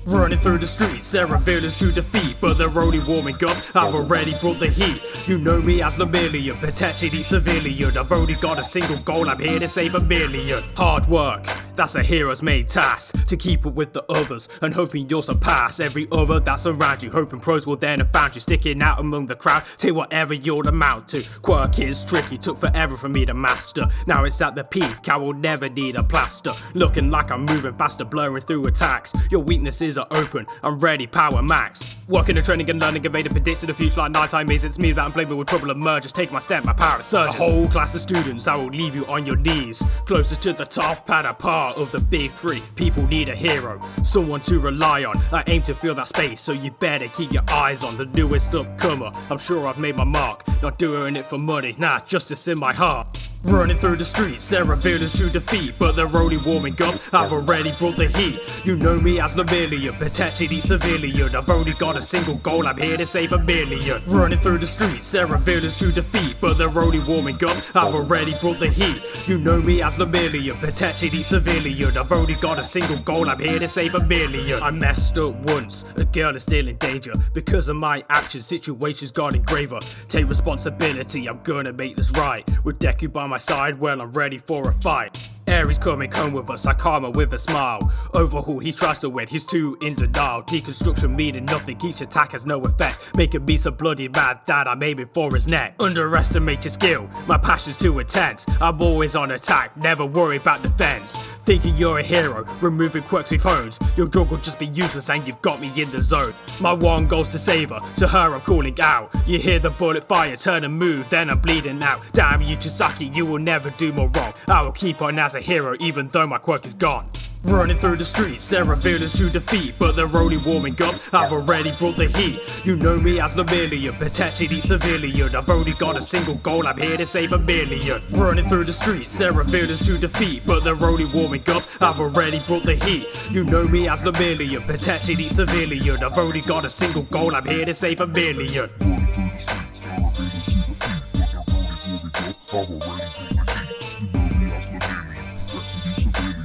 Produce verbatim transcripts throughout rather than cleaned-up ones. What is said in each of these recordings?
Running through the streets, there are villains to defeat, but they're only warming up, I've already brought the heat. You know me as Lemillion, potentially civilian. I've only got a single goal, I'm here to save a million. Hard work, that's a hero's main task, to keep up with the others, and hoping you'll surpass every other that's around you. Hoping pros will then have found you, sticking out among the crowd, take whatever you'll amount to. Quirk is tricky, took forever for me to master. Now it's at the peak, I will never need a plaster. Looking like I'm moving faster, blurring through attacks. Your weaknesses are open, I'm ready, power max. Working and training and learning, evading, predicting the future like nighttime is. It's me that I'm blaming with trouble emerge. Just take my step, my power surges. A whole class of students, I will leave you on your knees. Closest to the top and a part of the big three. People need a hero, someone to rely on. I aim to fill that space, so you better keep your eyes on the newest upcomer. I'm sure I've made my mark, not doing it for money, nah, justice in my heart. Running through the streets, there are villains to defeat, but they're only warming up, I've already brought the heat. You know me as Lemillion, potentially civilian. I've only got a single goal, I'm here to save a million. Running through the streets, there are villains to defeat, but they're only warming up, I've already brought the heat. You know me as Lemillion, potentially civilian. I've only got a single goal, I'm here to save a million. I messed up once, a girl is still in danger. Because of my actions, situations got graver. Take responsibility, I'm gonna make this right. With Deku by my side, well I'm ready for a fight. Ares coming home with us, I calm her with a smile. Overhaul, he tries to win, he's too in denial. Deconstruction meaning nothing, each attack has no effect, making me so bloody mad that I'm aiming for his neck. Underestimate your skill, my passion's too intense. I'm always on attack, never worry about defense. Thinking you're a hero, removing quirks with hones. Your drug will just be useless and you've got me in the zone. My one goal's to save her, to her I'm calling out. You hear the bullet fire, turn and move, then I'm bleeding out. Damn you Chisaki, you will never do more wrong. I will keep on as a hero even though my quirk is gone. Running through the streets, there are villains to defeat, but they're only warming up, I've already brought the heat. You know me as Lemillion, potentially civilian. I've only got a single goal, I'm here to save a million. Running through the streets, there are villains to defeat, but they're only warming up, I've already brought the heat. You know me as Lemillion, potentially civilian. I've only got a single goal, I'm here to save a million. Running through the streets, there are villains to defeat, but they're only warming up, I've already brought the heat. You know me as Lemillion, potentially civilian.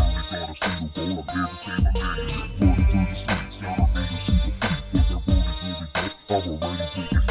A single goal, I'm here to save a million. Running through the streets, there are villains to defeat, but they're only warming up, I've already brought the heat.